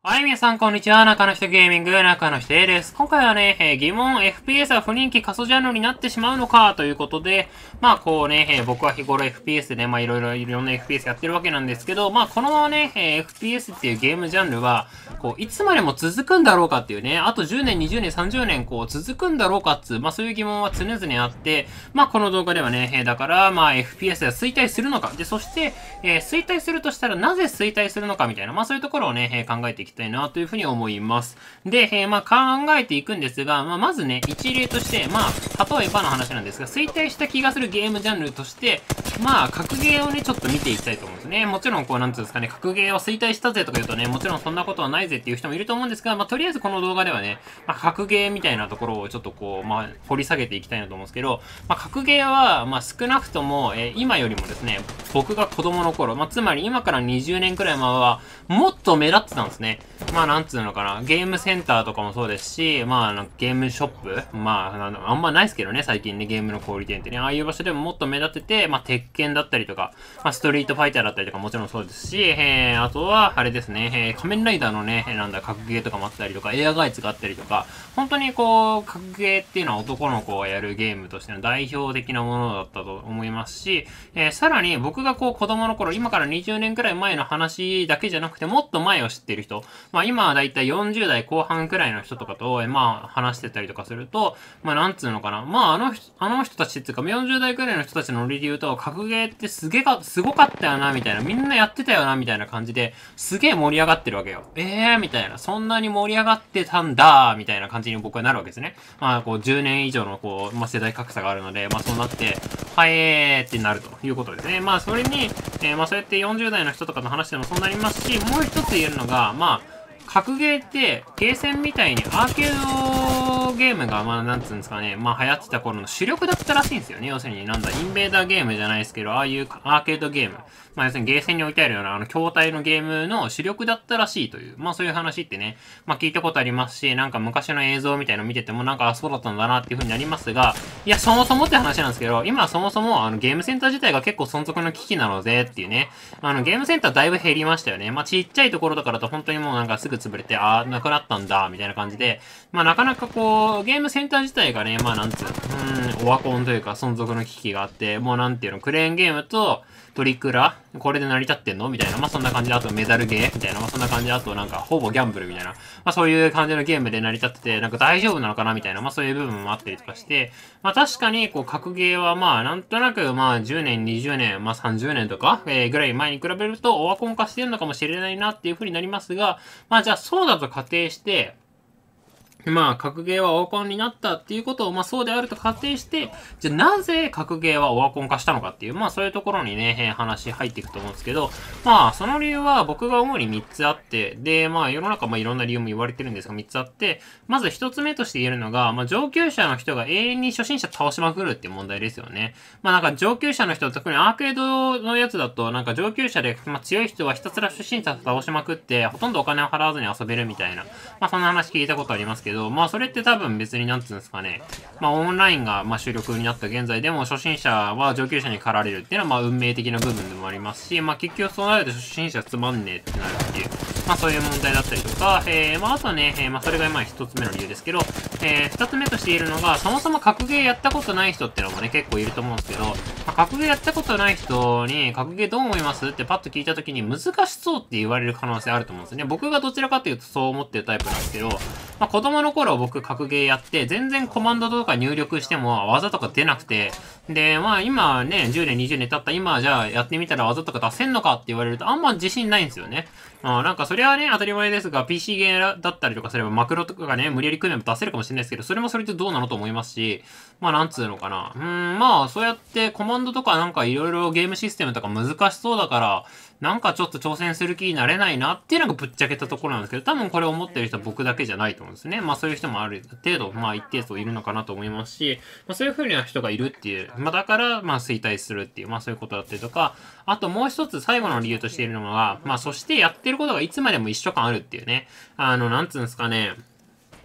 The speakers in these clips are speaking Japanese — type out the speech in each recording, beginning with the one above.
はい、皆さん、こんにちは。中の人ゲーミング、中の人 A です。今回はね、疑問、FPS は不人気過疎ジャンルになってしまうのかということで、こうね、僕は日頃 FPS でね、いろんな FPS やってるわけなんですけど、このままね、FPS っていうゲームジャンルは、いつまでも続くんだろうかっていうね、あと10年、20年、30年、続くんだろうかっつう、そういう疑問は常々あって、この動画ではね、だから、FPS が衰退するのか、で、そして、衰退するとしたら、なぜ衰退するのかみたいな、そういうところをね、考えていきたいなというふうに思います。で、考えていくんですが、まずね、一例として、例えばの話なんですが、衰退した気がするゲームジャンルとして、格ゲーをね、ちょっと見ていきたいと思うんですね。もちろん、なんていうんですかね、格ゲーは衰退したぜとか言うとね、もちろんそんなことはないぜっていう人もいると思うんですが、とりあえずこの動画ではね、格ゲーみたいなところをちょっと掘り下げていきたいなと思うんですけど、格ゲーは、少なくとも、今よりもですね、僕が子供の頃、つまり今から20年くらい前は、もっと目立ってたんですね。なんつうのかな、ゲームセンターとかもそうですし、ゲームショップあんまないですけどね、最近ね、ゲームの小売店ってね、ああいう場所でももっと目立ってて、鉄拳だったりとか、ストリートファイターだったりとかもちろんそうですし、あとは、あれですね、仮面ライダーのね、格ゲーとかもあったりとか、エアガイツがあったりとか、本当に格ゲーっていうのは男の子がやるゲームとしての代表的なものだったと思いますし、さらに僕が子供の頃、今から20年くらい前の話だけじゃなくて、もっと前を知ってる人、今はだいたい40代後半くらいの人とかと、話してたりとかすると、なんつうのかな、あの人たちっていうか、40代くらいの人たちのノリで言うと、格ゲーってすごかったよな、みたいな、みんなやってたよな、みたいな感じで、すげえ盛り上がってるわけよ。みたいな、そんなに盛り上がってたんだ、みたいな感じに僕はなるわけですね。10年以上の世代格差があるので、そうなって、ってなるということですね。それに、そうやって40代の人とかの話でもそうなりますし、もう一つ言えるのが、格ゲーって、ゲーセンみたいにアーケードゲームが、なんつうんですかね、流行ってた頃の主力だったらしいんですよね。要するにインベーダーゲームじゃないですけど、ああいうアーケードゲーム。要するにゲーセンに置いてあるような、筐体のゲームの主力だったらしいという、そういう話ってね、聞いたことありますし、昔の映像みたいの見てても、そうだったんだなっていう風になりますが、いや、そもそもって話なんですけど、今はそもそも、ゲームセンター自体が結構存続の危機なので、っていうね、ゲームセンターだいぶ減りましたよね。ちっちゃいところとかだと本当にもうすぐ潰れて、なくなったんだ、みたいな感じで、なかなかゲームセンター自体がね、なんつうの、オワコンというか存続の危機があって、なんていうの、クレーンゲームと、トリクラこれで成り立ってんのみたいな。そんな感じで、あとメダルゲーみたいな。そんな感じで、あとほぼギャンブルみたいな。そういう感じのゲームで成り立ってて、大丈夫なのかなみたいな。そういう部分もあったりとかして、確かに、格ゲーはなんとなく、10年、20年、30年とか、ぐらい前に比べると、オワコン化してるのかもしれないなっていう風になりますが、じゃあそうだと仮定して、格ゲーはオワコンになったっていうことを、そうであると仮定して、じゃあなぜ格ゲーはオワコン化したのかっていう、そういうところにね、話入っていくと思うんですけど、その理由は僕が主に3つあって、で、世の中いろんな理由も言われてるんですが、3つあって、まず1つ目として言えるのが、上級者の人が永遠に初心者倒しまくるっていう問題ですよね。上級者の人、特にアーケードのやつだと、上級者で、強い人はひたすら初心者倒しまくって、ほとんどお金を払わずに遊べるみたいな、そんな話聞いたことありますけど、それって多分別になんつうんですかね。オンラインが、主力になった現在でも、初心者は上級者に駆られるっていうのは、運命的な部分でもありますし、結局そうなると初心者つまんねえってなるっていう、そういう問題だったりとか、あとね、それが一つ目の理由ですけど、二つ目として言えるのが、そもそも格ゲーやったことない人ってのもね、結構いると思うんですけど、格ゲーやったことない人に、格ゲーどう思いますってパッと聞いたときに、難しそうって言われる可能性あると思うんですよね。僕がどちらかっていうとそう思ってるタイプなんですけど、子供の頃僕格ゲーやって、全然コマンドとか入力しても技とか出なくて、で、今ね、10年、20年経った今、じゃあやってみたら技とか出せんのかって言われると、あんま自信ないんですよね。それはね、当たり前ですが、PC ゲーだったりとかすれば、マクロとかがね、無理やり組めば出せるかもしれないですけど、それもそれってどうなのと思いますし、なんつうのかな。そうやってコマンドとかいろいろゲームシステムとか難しそうだから、ちょっと挑戦する気になれないなっていうのがぶっちゃけたところなんですけど、多分これを思ってる人は僕だけじゃないと思うんですね。そういう人もある程度、一定数いるのかなと思いますし、そういう風な人がいるっていう、だから、衰退するっていう、そういうことだったりとか、あともう一つ最後の理由としているのが、そしてやってることがいつまでも一緒感あるっていうね。なんつうんですかね。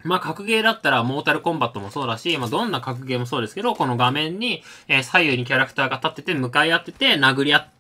まあ、格ゲーだったら、モータルコンバットもそうだし、まあ、どんな格ゲーもそうですけど、この画面に、左右にキャラクターが立ってて、向かい合ってて、殴り合って、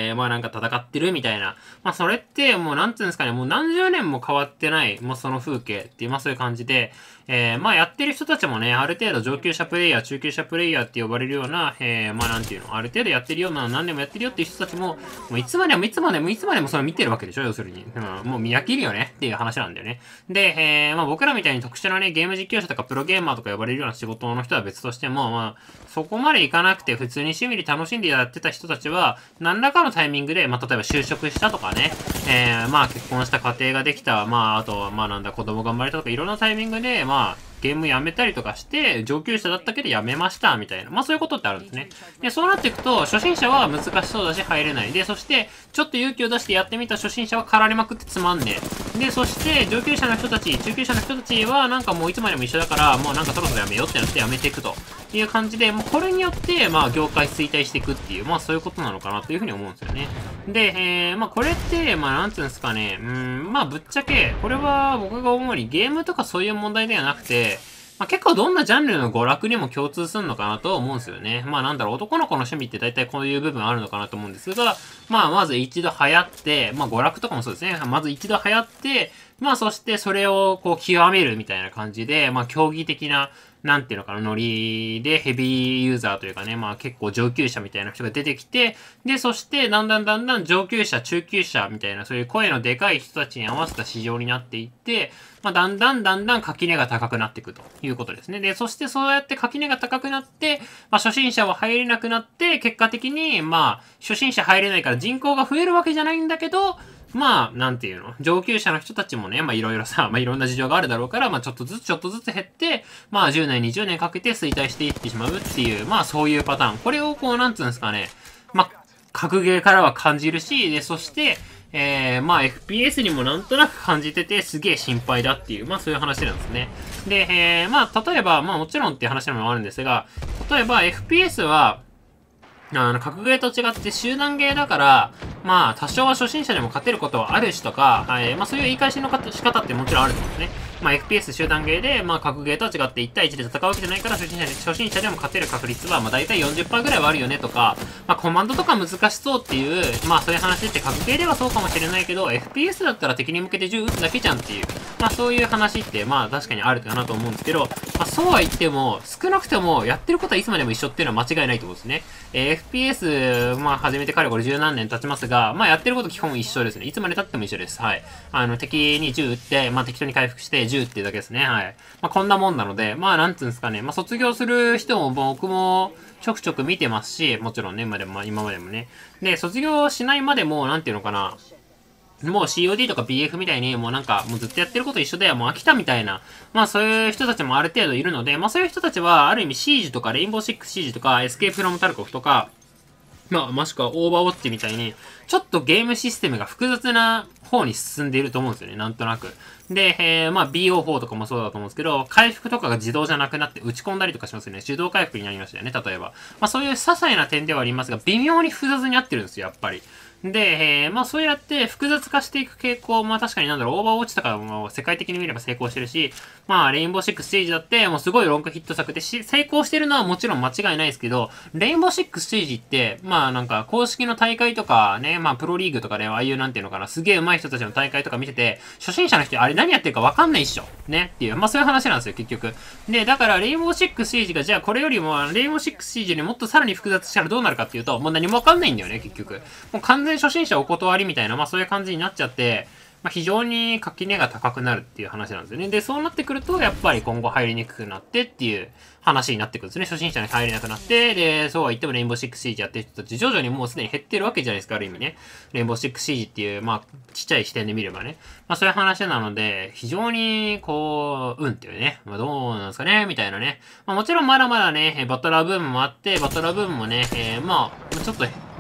まあ、なんか戦ってるみたいな。まあ、それって、もう、なんていうんですかね、もう何十年も変わってない、もうその風景っていう、まあ、そういう感じで、まあ、やってる人たちもね、ある程度上級者プレイヤー、中級者プレイヤーって呼ばれるような、まあ、なんていうの、ある程度やってるような、何年もやってるよっていう人たちも、もういつまでもそれ見てるわけでしょ、要するに。もう見飽きるよねっていう話なんだよね。で、まあ、僕らみたいに特殊なね、ゲーム実況者とかプロゲーマーとか呼ばれるような仕事の人は別としても、まあ、そこまでいかなくて普通に趣味で楽しんでやってた人たちは、何らかのタイミングで、まあ、例えば就職したとかね、まあ、結婚した家庭ができた、まあ、あとは、まあ、なんだ、子供が生まれたとか、いろんなタイミングで、まあ、ゲームやめたりとかして、上級者だったけどやめました、みたいな。まあそういうことってあるんですね。で、そうなっていくと、初心者は難しそうだし入れない。で、そして、ちょっと勇気を出してやってみた初心者は駆られまくってつまんねえ。で、そして、上級者の人たち、中級者の人たちは、なんかもういつまでも一緒だから、もうなんかそろそろやめようってなってやめていくという感じで、もうこれによって、まあ業界衰退していくっていう、まあそういうことなのかなというふうに思うんですよね。で、まあこれって、まあなんていうんですかね、まあぶっちゃけ、これは僕が思うにゲームとかそういう問題ではなくて、まあ、結構どんなジャンルの娯楽にも共通するのかなと思うんですよね。まあなんだろう、男の子の趣味って大体こういう部分あるのかなと思うんですが、まあまず一度流行って、まあ娯楽とかもそうですね。まず一度流行って、まあそしてそれをこう極めるみたいな感じで、まあ競技的な、なんていうのかな、ノリでヘビーユーザーというかね、まあ結構上級者みたいな人が出てきて、で、そしてだんだん上級者、中級者みたいな、そういう声のでかい人たちに合わせた市場になっていって、まあだんだん垣根が高くなっていくということですね。で、そしてそうやって垣根が高くなって、まあ初心者は入れなくなって、結果的に、まあ初心者入れないから人口が増えるわけじゃないんだけど、まあ、なんていうの上級者の人たちもね、まあいろいろさ、まあいろんな事情があるだろうから、まあちょっとずつ減って、まあ10年、20年かけて衰退していってしまうっていう、まあそういうパターン。これをこう、なんつうんですかね、まあ、格ゲーからは感じるし、で、そして、まあ FPS にもなんとなく感じてて、すげえ心配だっていう、まあそういう話なんですね。で、まあ例えば、まあもちろんっていう話もあるんですが、例えば FPS は、格ゲーと違って集団ゲーだから、まあ、多少は初心者でも勝てることはあるしとか、まあそういう言い返しの仕方ってもちろんあると思うんですね。まあ FPS 集団ゲーで、まあ格ゲーとは違って1対1で戦うわけじゃないから、初心者でも勝てる確率は、まあ大体 40% ぐらいはあるよねとか、まあコマンドとか難しそうっていう、まあそういう話って格ゲーではそうかもしれないけど、FPS だったら敵に向けて銃撃つだけじゃんっていう、まあそういう話って、まあ確かにあるかなと思うんですけど、まあそうは言っても、少なくともやってることはいつまでも一緒っていうのは間違いないと思うんですね。FPS、まあ始めてからこれ十何年経ちますが、まあやってること基本一緒ですね。いつまで経っても一緒です。はい。敵に銃撃って、まあ適当に回復して銃っていうだけですね。はい。まあこんなもんなので、まあなんつうんですかね。まあ卒業する人も僕もちょくちょく見てますし、もちろんね、今までもね。で、卒業しないまでも、なんていうのかな。もう COD とか BF みたいに、もうなんか、もうずっとやってること一緒だよ、もう飽きたみたいな。まあそういう人たちもある程度いるので、まあそういう人たちは、ある意味シージとか、レインボーシックスシージとか、エスケープフロムタルコフとか、まあ、もしくはオーバーウォッチみたいに、ちょっとゲームシステムが複雑な方に進んでいると思うんですよね、なんとなく。で、まあ BO4 とかもそうだと思うんですけど、回復とかが自動じゃなくなって打ち込んだりとかしますよね。手動回復になりましたよね、例えば。まあそういう些細な点ではありますが、微妙に複雑になってるんですよ、やっぱり。で、まあそうやって複雑化していく傾向、まあ確かになんだろう、オーバーウォッチとかも世界的に見れば成功してるし、まあレインボーシックスステージだってもうすごいロングヒット作で成功してるのはもちろん間違いないですけど、レインボーシックスステージって、まあなんか公式の大会とかね、まあプロリーグとかでああいうなんていうのかな、すげえ上手い人たちの大会とか見てて、初心者の人あれ何やってるかわかんないっしょ。ねっていう、まあそういう話なんですよ、結局。で、だからレインボーシックスステージがじゃあこれよりもレインボーシックスステージにもっとさらに複雑したらどうなるかっていうと、もう何もわかんないんだよね、結局。もう完全初心者お断りみたいな、まあそういう感じになっちゃって、まあ非常に垣根が高くなるっていう話なんですよね。で、そうなってくると、やっぱり今後入りにくくなってっていう話になってくるんですね。初心者に入れなくなって、で、そうは言ってもレインボーシックスシージやってる人たち、徐々にもうすでに減ってるわけじゃないですか、ある意味ね。レインボーシックスシージっていう、まあ、ちっちゃい視点で見ればね。まあそういう話なので、非常に、こう、っていうね。まあどうなんですかね、みたいなね。まあもちろんまだまだね、バトラーブームもあって、バトラーブームもね、まあ、ちょっと、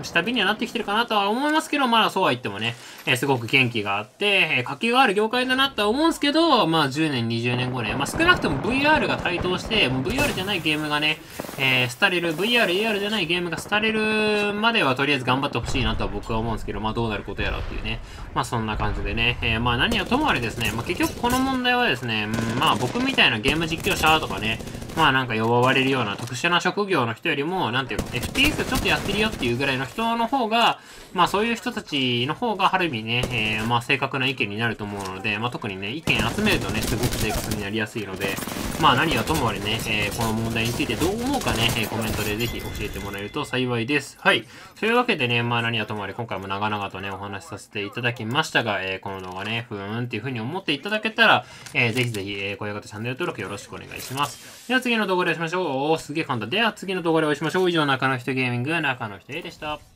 下火にはなってきてるかなとは思いますけど、まだそうは言ってもね、すごく元気があって、活気がある業界だなとは思うんですけど、まあ10年、20年後ね、まあ少なくとも VR が台頭して、もう VR じゃないゲームがね、廃れる、VR、AR じゃないゲームが廃れるまではとりあえず頑張ってほしいなとは僕は思うんですけど、まあどうなることやらっていうね。まあそんな感じでね、まあ何はともあれですね、まあ結局この問題はですね、まあ僕みたいなゲーム実況者とかね、まあなんか呼ばれるような特殊な職業の人よりも、なんていうの、FPS ちょっとやってるよっていうぐらいの人の方が、まあそういう人たちの方がある意味ね、まあ正確な意見になると思うので、まあ特にね、意見集めるとね、すごく正確になりやすいので、まあ何はともあれね、この問題についてどう思うかね、コメントでぜひ教えてもらえると幸いです。はい。というわけでね、まあ何はともあれ今回も長々とね、お話しさせていただきましたが、この動画ね、ふーんっていう風に思っていただけたら、ぜひぜひ、高評価とチャンネル登録よろしくお願いします。では次の動画でお会いしましょう。すげえ簡単。では次の動画でお会いしましょう。以上、中の人ゲーミング、中の人 A でした。